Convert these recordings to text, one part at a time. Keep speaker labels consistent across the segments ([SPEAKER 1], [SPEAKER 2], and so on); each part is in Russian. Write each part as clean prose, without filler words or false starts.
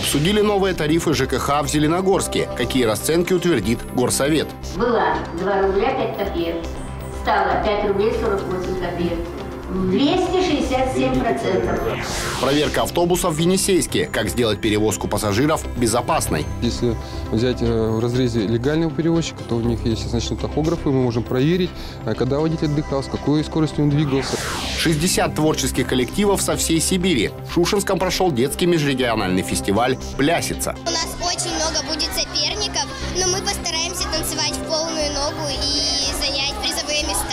[SPEAKER 1] Обсудили новые тарифы ЖКХ в Зеленогорске. Какие расценки утвердит Горсовет.
[SPEAKER 2] Была 2 рубля 5 копеек. Стало 5 рублей 48 копеек. 267%.
[SPEAKER 1] Проверка автобусов в Енисейске. Как сделать перевозку пассажиров безопасной.
[SPEAKER 3] Если взять в разрезе легального перевозчика, то у них есть значительные тахографы, мы можем проверить, когда водитель отдыхал, с какой скоростью он двигался.
[SPEAKER 1] 60 творческих коллективов со всей Сибири. В Шушенском прошел детский межрегиональный фестиваль «Плясица».
[SPEAKER 4] У нас очень много будет соперников, но мы постараемся танцевать в полную ногу и занять призовые места.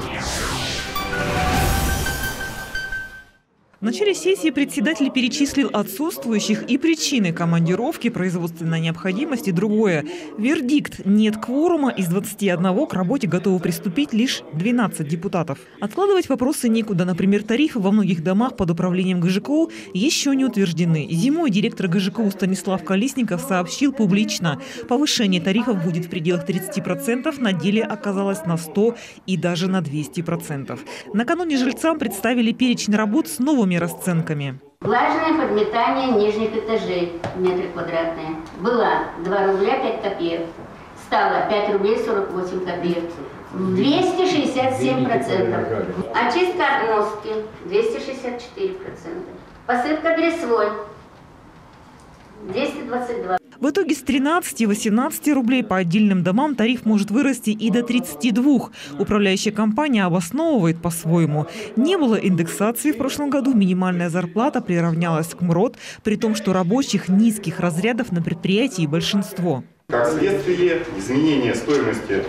[SPEAKER 5] В начале сессии председатель перечислил отсутствующих и причины командировки, производственной необходимости, другое. Вердикт: нет кворума, из 21 к работе готовы приступить лишь 12 депутатов. Откладывать вопросы некуда. Например, тарифы во многих домах под управлением ГЖКУ еще не утверждены. Зимой директор ГЖКУ Станислав Колесников сообщил публично: повышение тарифов будет в пределах 30%, на деле оказалось на 100% и даже на 200%. Накануне жильцам представили перечень работ с новыми расценками.
[SPEAKER 2] Влажное подметание нижних этажей в метры квадратные. Была 2 рубля 5 копеек. Стало 5 рублей 48 копеек. 267%. Очистка отмостки 264%. Посыпка дресвой 222%.
[SPEAKER 5] В итоге с 13-18 рублей по отдельным домам тариф может вырасти и до 32. Управляющая компания обосновывает по-своему. Не было индексации в прошлом году, минимальная зарплата приравнялась к МРОТ, при том, что рабочих низких разрядов на предприятии большинство.
[SPEAKER 6] Как следствие, изменение стоимости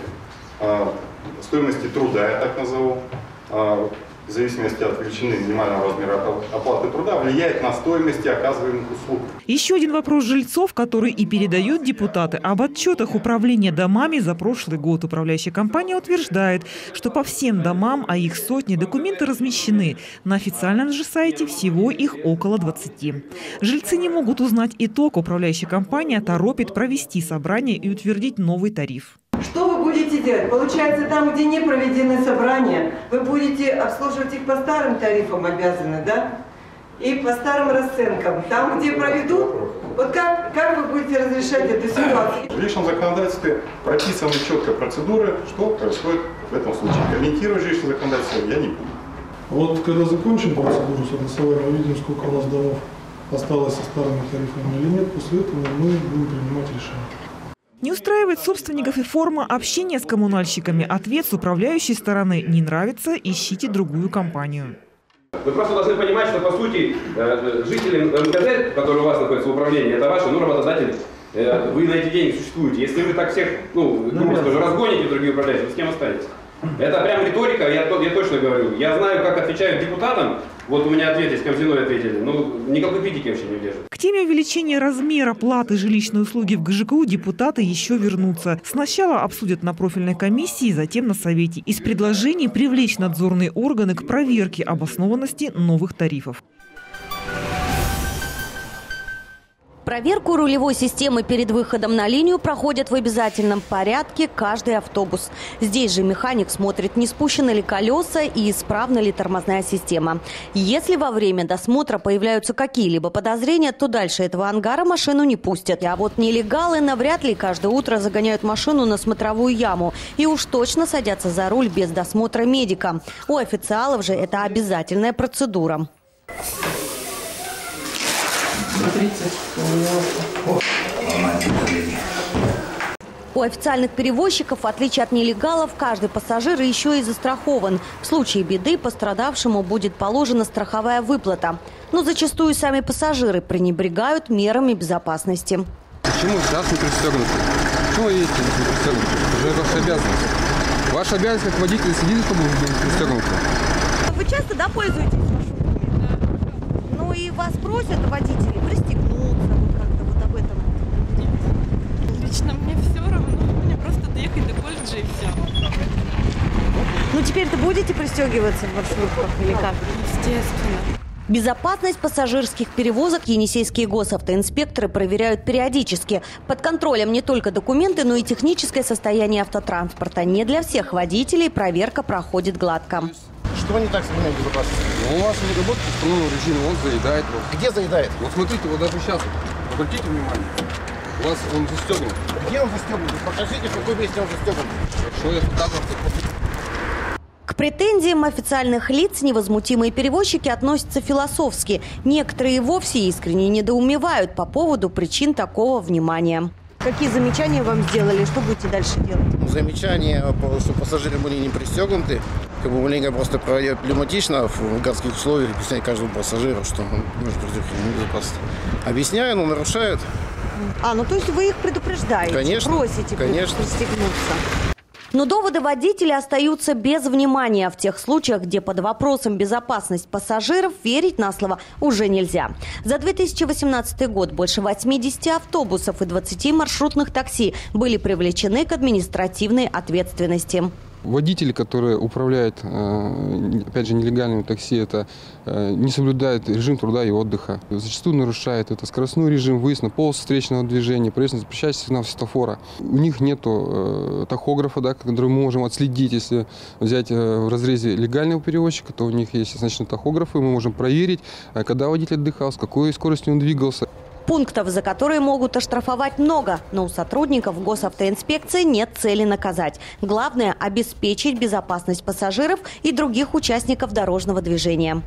[SPEAKER 6] труда, я так назову, в зависимости от величины минимального размера оплаты труда, влияет на стоимость оказываемых услуг.
[SPEAKER 5] Еще один вопрос жильцов, который и передают депутаты. Об отчетах управления домами за прошлый год. Управляющая компания утверждает, что по всем домам, а их сотни, документы размещены. На официальном же сайте всего их около 20. Жильцы не могут узнать итог. Управляющая компания торопит провести собрание и утвердить новый тариф.
[SPEAKER 7] Что вы будете делать? Получается, там, где не проведены собрания, вы будете обслуживать их по старым тарифам обязаны, да? И по старым расценкам. Там, где проведут, вот как вы будете разрешать эту ситуацию?
[SPEAKER 6] В личном законодательстве прописаны четко процедуры, что происходит в этом случае. Комментировать жилищное законодательство я не буду.
[SPEAKER 8] Вот когда закончим процедуру согласования, увидим, сколько у нас домов осталось со старыми тарифами или нет. После этого мы будем принимать решение.
[SPEAKER 5] Не устраивает собственников и форма общения с коммунальщиками. Ответ с управляющей стороны: не нравится, ищите другую компанию.
[SPEAKER 9] Вы просто должны понимать, что по сути жители МКЗ, которые у вас находятся в управлении, это ваши, работодатели. Вы на эти деньги существуете. Если вы так всех, грубо скажу, разгоните другие управляющие, вы с кем останетесь? Это прям риторика, я точно говорю. Я знаю, как отвечают депутатам. Вот у меня ответ есть, Камзиной ответили. Никакой критики вообще не держит.
[SPEAKER 5] К теме увеличения размера платы жилищной услуги в ГЖКУ депутаты еще вернутся. Сначала обсудят на профильной комиссии, затем на совете. Из предложений привлечь надзорные органы к проверке обоснованности новых тарифов.
[SPEAKER 10] Проверку рулевой системы перед выходом на линию проходит в обязательном порядке каждый автобус. Здесь же механик смотрит, не спущены ли колеса и исправна ли тормозная система. Если во время досмотра появляются какие-либо подозрения, то дальше этого ангара машину не пустят. А вот нелегалы навряд ли каждое утро загоняют машину на смотровую яму и уж точно садятся за руль без досмотра медика. У официалов же это обязательная процедура. У официальных перевозчиков, в отличие от нелегалов, каждый пассажир еще и застрахован. В случае беды пострадавшему будет положена страховая выплата. Но зачастую сами пассажиры пренебрегают мерами безопасности.
[SPEAKER 3] Почему сейчас не пристегнуты? Почему едете не пристегнуты? Это же ваша обязанность. Ваша обязанность как водителя следить, чтобы вы были пристегнуты.
[SPEAKER 10] Вы часто, пользуетесь маршрутками? Ну и вас просят водители пристегнуться, как-то об этом.
[SPEAKER 11] Лично мне все равно, мне просто доехать до колледжа и все.
[SPEAKER 10] Ну теперь-то будете пристегиваться в маршрутках или как?
[SPEAKER 11] Естественно.
[SPEAKER 10] Безопасность пассажирских перевозок енисейские госавтоинспекторы проверяют периодически. Под контролем не только документы, но и техническое состояние автотранспорта. Не для всех водителей проверка проходит гладко.
[SPEAKER 12] Что не так с ремнем безопасности?
[SPEAKER 3] У вас не работает установленный режим, он заедает.
[SPEAKER 12] Где заедает?
[SPEAKER 3] Вот смотрите, вот даже сейчас Обратите внимание, у вас он застегнут.
[SPEAKER 1] Где он застегнут? Покажите, в каком месте он застегнут.
[SPEAKER 3] Хорошо, я фотограф.
[SPEAKER 10] К претензиям официальных лиц невозмутимые перевозчики относятся философски. Некоторые вовсе искренне недоумевают по поводу причин такого внимания. Какие замечания вам сделали? Что будете дальше делать?
[SPEAKER 12] Замечания, что пассажиры были не пристегнуты. Маленько просто пневматично в городских условиях объяснять каждому пассажиру, что он может предупредить безопасность. Объясняю, но нарушают.
[SPEAKER 10] Ну то есть вы их предупреждаете?
[SPEAKER 12] Конечно.
[SPEAKER 10] Просите
[SPEAKER 12] конечно.
[SPEAKER 10] пристегнуться? Но доводы водителя остаются без внимания. В тех случаях, где под вопросом безопасность пассажиров, верить на слово уже нельзя. За 2018 год больше 80 автобусов и 20 маршрутных такси были привлечены к административной ответственности.
[SPEAKER 3] Водители, которые управляют, опять же, нелегальными такси, это не соблюдают режим труда и отдыха. Зачастую нарушают это скоростной режим, выезд на полосу встречного движения, проезд на запрещающий сигнал светофора. У них нет тахографа, да, который мы можем отследить. Если взять в разрезе легального перевозчика, то у них есть значит, тахографы, мы можем проверить, когда водитель отдыхал, с какой скоростью он двигался.
[SPEAKER 10] Пунктов, за которые могут оштрафовать, много, но у сотрудников госавтоинспекции нет цели наказать. Главное – обеспечить безопасность пассажиров и других участников дорожного движения.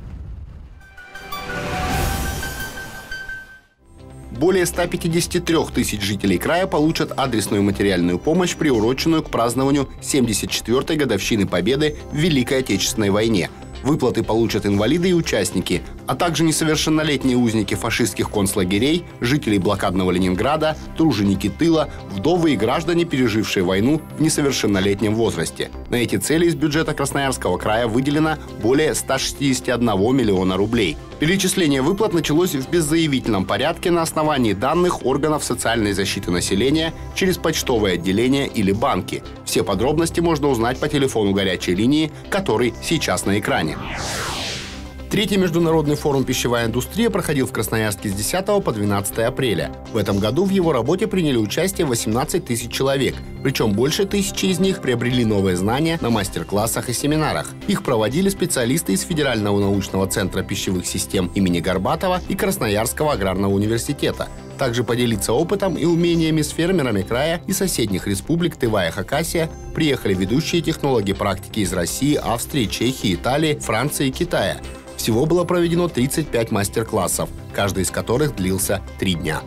[SPEAKER 1] Более 153 тысяч жителей края получат адресную материальную помощь, приуроченную к празднованию 74-й годовщины Победы в Великой Отечественной войне. Выплаты получат инвалиды и участники, а также несовершеннолетние узники фашистских концлагерей, жители блокадного Ленинграда, труженики тыла, вдовы и граждане, пережившие войну в несовершеннолетнем возрасте. На эти цели из бюджета Красноярского края выделено более 161 миллиона рублей. Перечисление выплат началось в беззаявительном порядке на основании данных органов социальной защиты населения через почтовое отделение или банки. Все подробности можно узнать по телефону горячей линии, который сейчас на экране. Третий международный форум «Пищевая индустрия» проходил в Красноярске с 10 по 12 апреля. В этом году в его работе приняли участие 18 тысяч человек, причем больше тысячи из них приобрели новые знания на мастер-классах и семинарах. Их проводили специалисты из Федерального научного центра пищевых систем имени Горбатова и Красноярского аграрного университета. Также поделиться опытом и умениями с фермерами края и соседних республик Тыва и Хакасия приехали ведущие технологи практики из России, Австрии, Чехии, Италии, Франции и Китая. Всего было проведено 35 мастер-классов, каждый из которых длился 3 дня.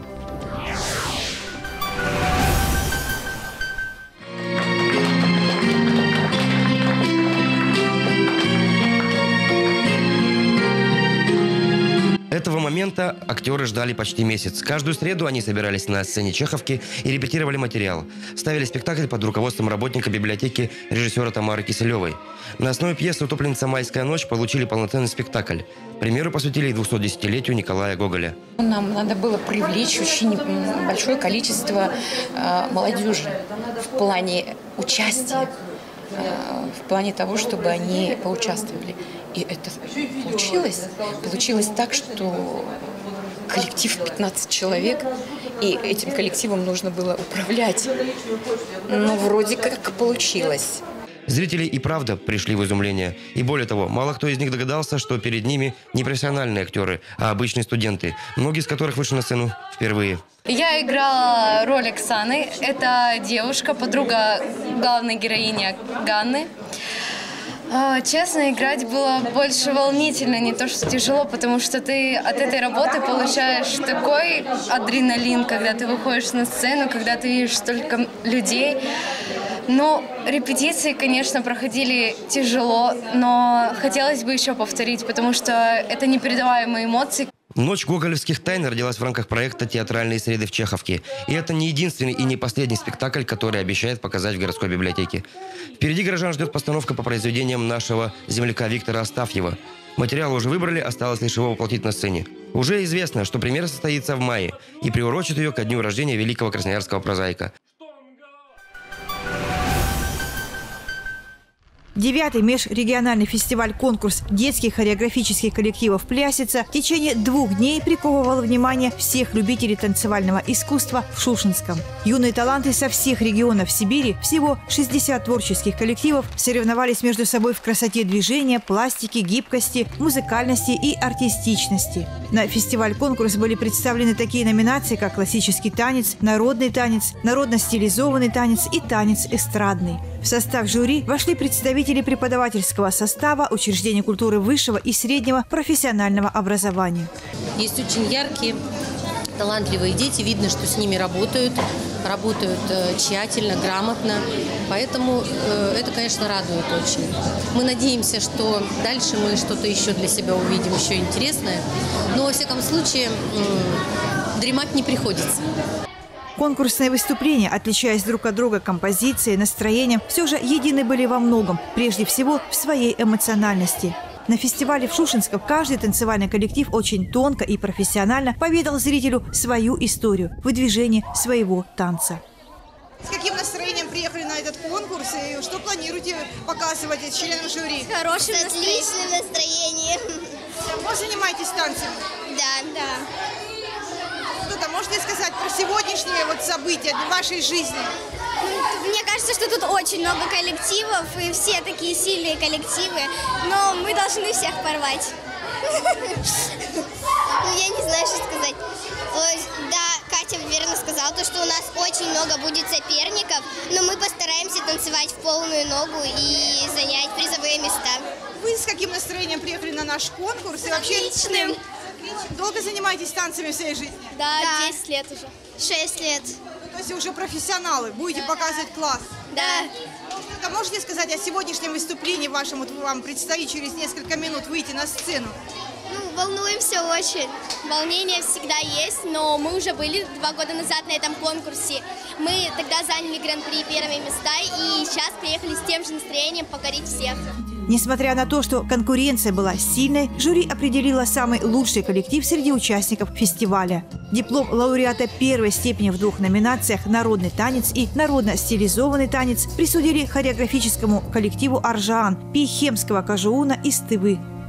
[SPEAKER 13] Этого момента актеры ждали почти месяц. Каждую среду они собирались на сцене Чеховки и репетировали материал. Ставили спектакль под руководством работника библиотеки режиссера Тамары Киселевой. На основе пьесы «Утопленница. Майская ночь» получили полноценный спектакль. Премьеру посвятили и 210-летию Николая Гоголя.
[SPEAKER 14] Нам надо было привлечь очень большое количество молодежи в плане участия, в плане того, чтобы они поучаствовали. И это получилось. Получилось так, что коллектив 15 человек, и этим коллективом нужно было управлять. Но вроде как получилось.
[SPEAKER 13] Зрители и правда пришли в изумление. И более того, мало кто из них догадался, что перед ними не профессиональные актеры, а обычные студенты, многие из которых вышли на сцену впервые.
[SPEAKER 11] Я играла роль Оксаны. Это девушка, подруга главной героини Ганны. Честно, играть было больше волнительно, не то что тяжело, потому что ты от этой работы получаешь такой адреналин, когда ты выходишь на сцену, когда ты видишь столько людей. Ну, репетиции, конечно, проходили тяжело, но хотелось бы еще повторить, потому что это непередаваемые эмоции.
[SPEAKER 13] «Ночь гоголевских тайн» родилась в рамках проекта «Театральные среды в Чеховке». И это не единственный и не последний спектакль, который обещает показать в городской библиотеке. Впереди горожан ждет постановка по произведениям нашего земляка Виктора Астафьева. Материал уже выбрали, осталось лишь его воплотить на сцене. Уже известно, что премьера состоится в мае и приурочит ее ко дню рождения великого красноярского прозаика.
[SPEAKER 15] 9-й межрегиональный фестиваль-конкурс детских хореографических коллективов «Плясица» в течение 2 дней приковывал внимание всех любителей танцевального искусства в Шушенском. Юные таланты со всех регионов Сибири, всего 60 творческих коллективов, соревновались между собой в красоте движения, пластике, гибкости, музыкальности и артистичности. На фестиваль-конкурс были представлены такие номинации, как классический танец, народный танец, народно-стилизованный танец и танец эстрадный. В состав жюри вошли представители преподавательского состава, учреждений культуры высшего и среднего профессионального образования.
[SPEAKER 16] Есть очень яркие, талантливые дети. Видно, что с ними работают тщательно, грамотно. Поэтому это, конечно, радует очень. Мы надеемся, что дальше мы что-то еще для себя увидим, еще интересное. Но, во всяком случае, дремать не приходится.
[SPEAKER 15] Конкурсные выступления, отличаясь друг от друга композицией, настроением, все же едины были во многом, прежде всего в своей эмоциональности. На фестивале в Шушенском каждый танцевальный коллектив очень тонко и профессионально поведал зрителю свою историю, выдвижение своего танца.
[SPEAKER 17] С каким настроением приехали на этот конкурс и что планируете показывать членам жюри?
[SPEAKER 4] С хорошим отличным настроением.
[SPEAKER 17] Вы занимаетесь танцами?
[SPEAKER 4] Да.
[SPEAKER 17] Что-то можете сказать про сегодняшние события вашей жизни?
[SPEAKER 4] Мне кажется, что тут очень много коллективов, и все такие сильные коллективы, но мы должны всех порвать. Я не знаю, что сказать. Да, Катя верно сказала, что у нас очень много будет соперников, но мы постараемся танцевать в полную ногу и занять призовые места.
[SPEAKER 17] Вы с каким настроением приехали на наш конкурс? И вообще,
[SPEAKER 4] отличным.
[SPEAKER 17] Долго занимаетесь танцами всей жизни?
[SPEAKER 4] Да, 10 лет уже. 6 лет.
[SPEAKER 17] То есть уже профессионалы, будете показывать класс?
[SPEAKER 4] Да.
[SPEAKER 17] А можете сказать о сегодняшнем выступлении вашем? Вам предстоит через несколько минут выйти на сцену.
[SPEAKER 4] Волнуемся очень. Волнение всегда есть, но мы уже были 2 года назад на этом конкурсе. Мы тогда заняли гран-при первые места и сейчас приехали с тем же настроением покорить всех.
[SPEAKER 15] Несмотря на то, что конкуренция была сильной, жюри определило самый лучший коллектив среди участников фестиваля. Диплом лауреата 1-й степени в 2 номинациях «Народный танец» и «Народно-стилизованный танец» присудили хореографическому коллективу «Аржаан» Пейхемского Кажууна из Тывы.